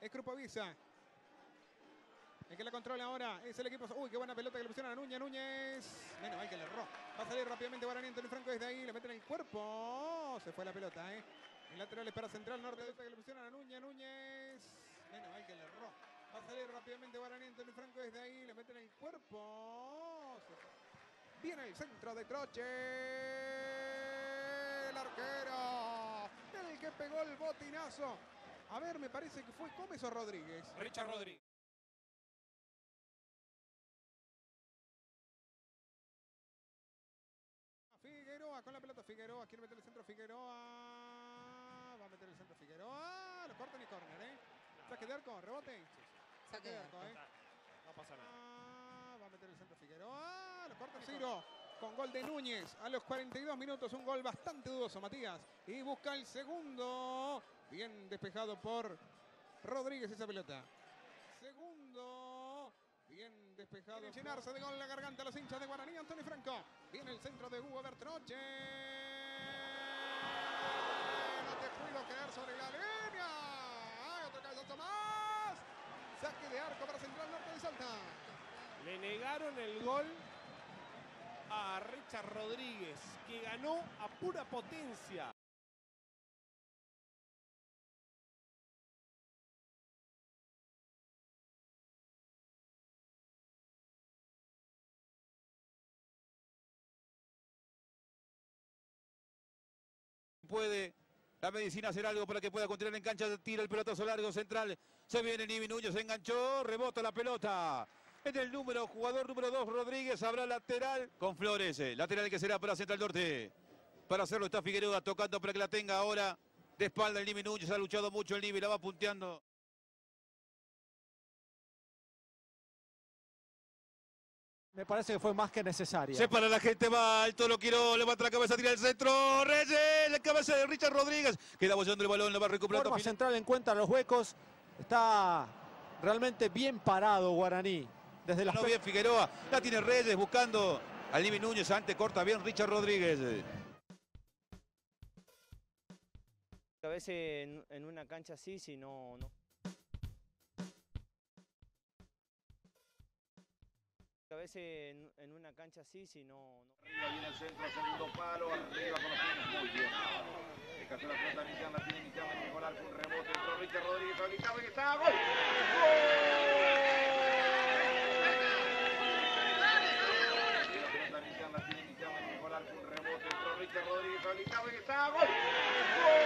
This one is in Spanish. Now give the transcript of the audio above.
Es Grupo Visa. El que la controla ahora es el equipo. Uy, qué buena pelota que le pusieron a Núñez. Núñez. Menos mal que le erró. Va a salir rápidamente Guaraní. Antonio Franco desde ahí. Le meten el cuerpo. Se fue la pelota, El lateral es para Central Norte. Pelota que le pusieron a Núñez. Núñez. Menos mal que le erró. Va a salir rápidamente Guaraní. Antonio Franco desde ahí. Le meten el cuerpo. Viene el centro de Troche. El arquero. El que pegó el botinazo. A ver, me parece que fue Gómez o Rodríguez. Richard Rodríguez. Figueroa con la pelota. Figueroa quiere meter el centro. Figueroa. Va a meter el centro Figueroa. Lo cortan y córner, Saque de arco, rebote. Saque de arco, No pasa nada. Va a meter el centro Figueroa. Lo cortan y Ciro. Con gol de Núñez a los 42 minutos. Un gol bastante dudoso, Matías. Y busca el segundo. Bien despejado por Rodríguez esa pelota. Segundo. Bien despejado. Quieren llenarse de gol en la garganta los hinchas de Guaraní. Antonio Franco. Viene el centro de Hugo Bertroche. No te puedo creer sobre la línea. Hay otro cabezazo más. Saque de arco para Central Norte de Salta. Le negaron el gol a Richard Rodríguez, que ganó a pura potencia. Puede la medicina hacer algo para que pueda continuar en cancha. Tira el pelotazo largo Central. Se viene Nivi Núñez, se enganchó, rebota la pelota. En el jugador número 2, Rodríguez, habrá lateral con Flores. Lateral que será para Central Norte. Para hacerlo está Figueroa tocando para que la tenga ahora. De espalda el Nivi Núñez, ha luchado mucho el Nivi, la va punteando. Me parece que fue más que necesaria. Se para la gente, va alto, lo quiero, levanta la cabeza, tira el centro, Reyes, la cabeza de Richard Rodríguez, queda bollando el balón, lo va recuperando. Forma Central encuentra los huecos, está realmente bien parado Guaraní. Desde la bien Figueroa, la tiene Reyes buscando al Nivi Núñez, antes corta bien Richard Rodríguez. A veces en una cancha así, si no... A veces en una cancha así, si no... Arriba viene el centro, segundo palo, arriba con los pies, muy bien. Descartó la pelota Millán, la tiene Millán, en el gol, un rebote, entró Richard Rodríguez, habilitado y está, ¡gol! La pelota Millán, la tiene Millán, en el gol, un rebote, entró Richard Rodríguez, habilitado y está, ¡gol!